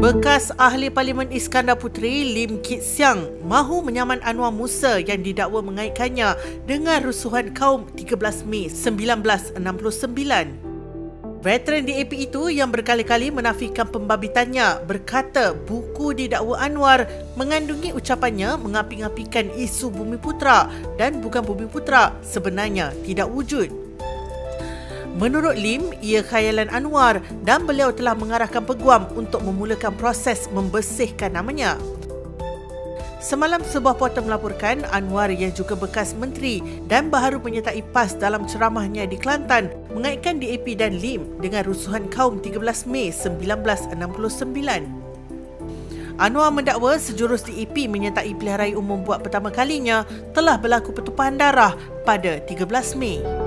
Bekas Ahli Parlimen Iskandar Puteri Lim Kit Siang mahu menyaman Anwar Musa yang didakwa mengaitkannya dengan rusuhan kaum 13 Mei 1969. Veteran DAP itu yang berkali-kali menafikan pembabitannya berkata buku didakwa Anwar mengandungi ucapannya mengapi-apikan isu Bumiputera dan bukan Bumiputera sebenarnya tidak wujud. Menurut Lim, ia khayalan Anwar dan beliau telah mengarahkan peguam untuk memulakan proses membersihkan namanya. Semalam sebuah portal melaporkan Anwar yang juga bekas menteri dan baharu menyertai PAS dalam ceramahnya di Kelantan mengaitkan DAP dan Lim dengan rusuhan kaum 13 Mei 1969. Anwar mendakwa sejurus DAP menyertai pilihan raya umum buat pertama kalinya telah berlaku pertumpahan darah pada 13 Mei.